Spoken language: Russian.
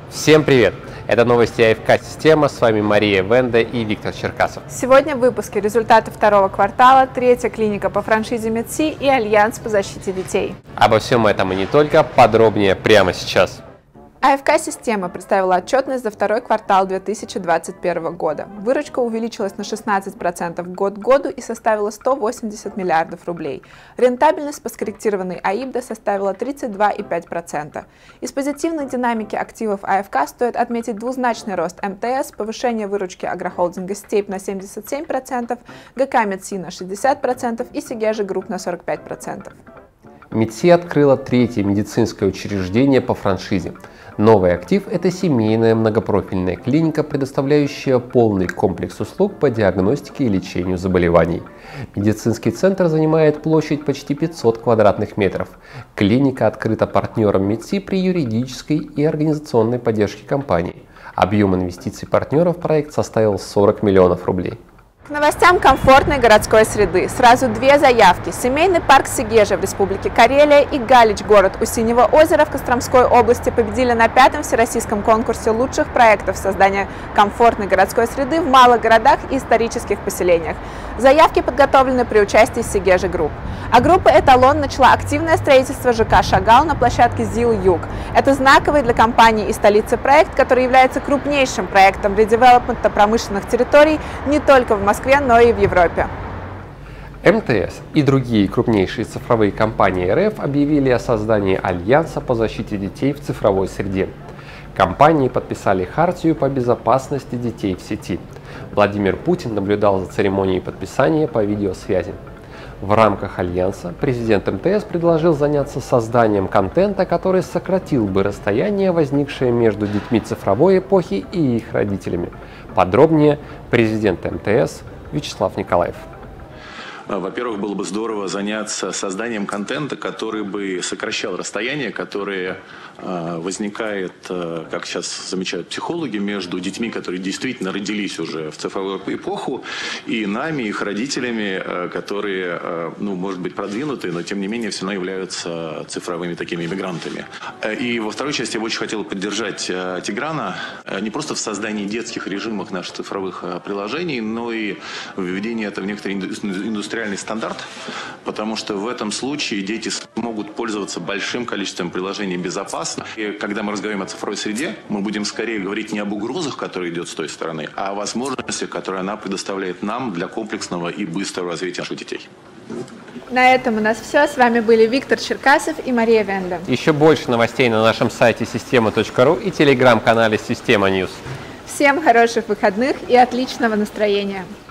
Всем привет! Это новости АФК-система, с вами Мария Венде и Виктор Черкасов. Сегодня в выпуске результаты второго квартала, третья клиника по франшизе МедСи и Альянс по защите детей. Обо всем этом и не только, подробнее прямо сейчас. АФК-система представила отчетность за второй квартал 2021 года. Выручка увеличилась на 16% год к году и составила 180 миллиардов рублей. Рентабельность по скорректированной АИБДА составила 32,5%. Из позитивной динамики активов АФК стоит отметить двузначный рост МТС, повышение выручки агрохолдинга «Степь» на 77%, ГК «МедСи» на 60% и Сигежа Групп на 45%. МедСи открыла третье медицинское учреждение по франшизе. Новый актив – это семейная многопрофильная клиника, предоставляющая полный комплекс услуг по диагностике и лечению заболеваний. Медицинский центр занимает площадь почти 500 квадратных метров. Клиника открыта партнером МедСи при юридической и организационной поддержке компании. Объем инвестиций партнеров в проект составил 40 миллионов рублей. К новостям комфортной городской среды. Сразу две заявки. Семейный парк Сигежа в Республике Карелия и Галич, город у Синего озера в Костромской области, победили на 5-м всероссийском конкурсе лучших проектов создания комфортной городской среды в малых городах и исторических поселениях. Заявки подготовлены при участии Сигежа Групп. А группа «Эталон» начала активное строительство ЖК «Шагал» на площадке ЗИЛ-Юг. Это знаковый для компании и столицы проект, который является крупнейшим проектом редевелопмента промышленных территорий не только в Москве, но и в Европе. МТС и другие крупнейшие цифровые компании РФ объявили о создании Альянса по защите детей в цифровой среде. Компании подписали хартию по безопасности детей в сети. Владимир Путин наблюдал за церемонией подписания по видеосвязи. В рамках Альянса президент МТС предложил заняться созданием контента, который сократил бы расстояние, возникшее между детьми цифровой эпохи и их родителями. Подробнее президент МТС Вячеслав Николаев. Во-первых, было бы здорово заняться созданием контента, который бы сокращал расстояние, которое возникает, как сейчас замечают психологи, между детьми, которые действительно родились уже в цифровую эпоху, и нами, их родителями, которые, может быть, продвинутые, но тем не менее все равно являются цифровыми такими иммигрантами. И во второй части я бы очень хотел поддержать Тиграна не просто в создании детских режимов наших цифровых приложений, но и в введении этого в некоторые индустриальный стандарт, потому что в этом случае дети смогут пользоваться большим количеством приложений безопасно. И когда мы разговариваем о цифровой среде, мы будем скорее говорить не об угрозах, которые идут с той стороны, а о возможностях, которые она предоставляет нам для комплексного и быстрого развития наших детей. На этом у нас все. С вами были Виктор Черкасов и Мария Венде. Еще больше новостей на нашем сайте система.ру и телеграм-канале Система Ньюс. Всем хороших выходных и отличного настроения.